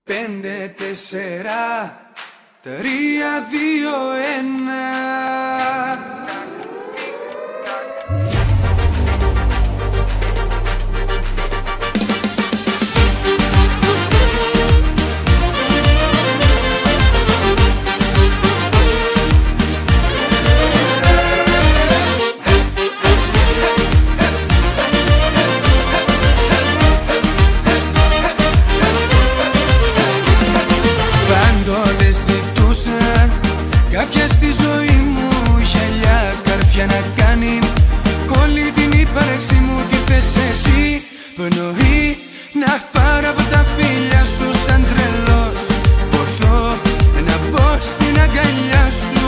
5, 4, 3, 2, 1. Κάποια στη ζωή μου γυαλιά καρφιά να κάνει. Όλη την ύπαρξη μου τη θες εσύ. Πνοή να πάρω από τα φίλια σου σαν τρελός. Ποθώ να μπω στην αγκαλιά σου.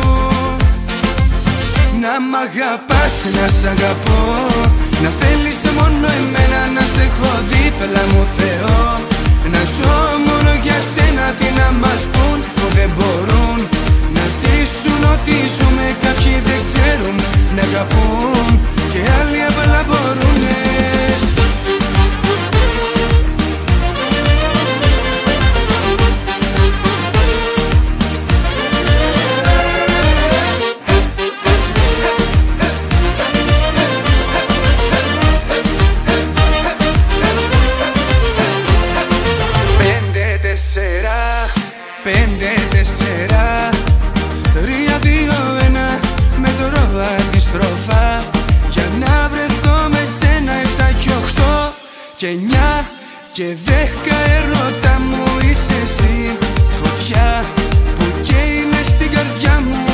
Να μ' αγαπάς, να σ' αγαπώ. Να θέλεις μόνο εμένα, να σε έχω δίπλα μου Θεό. Να ζω μόνο για σένα, τι να μας πουν που δεν μπορούν να ζήσουν ό,τι ζούμε. Κάποιοι δεν ξέρουν να αγαπούν και άλλοι απλά μπορούνε. Πέντε, 4, 3, 2, 1. Μετρώ αντιστροφά για να βρεθώ με σένα. 7 και 8 και 9 και 10. Ερώτα μου είσαι εσύ. Φωτιά που καίει μες στην καρδιά μου.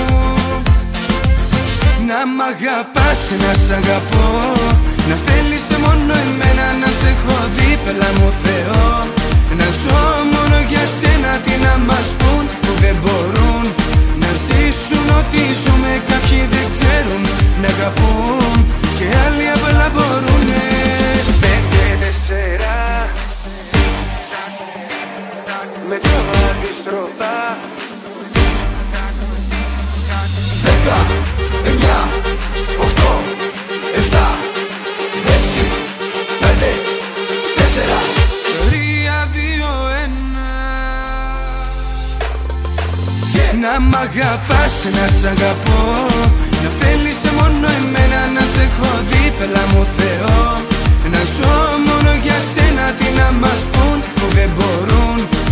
Να μ' αγαπάς, να σ' αγαπώ. Να θέλεις μόνο εμένα, να σε έχω δίπλα μου Θεό. Να ζω μόνο για σένα, τι να μας πουν που δεν μπορούν να ζήσουν ό,τι ζούμε. Κάποιοι δεν ξέρουν να αγαπούν και άλλοι απλά μπορούνε. 5, 4, μετρώ αντιστροφά. 10, 9, 8, 7, 6, 5, 4. Να μ' αγαπάς, να σ' αγαπώ. Να θέλεις μόνο εμένα, να σε έχω δίπλα μου Θεό. Να ζω μόνο για σένα, τι να μας πουν που δεν μπορούν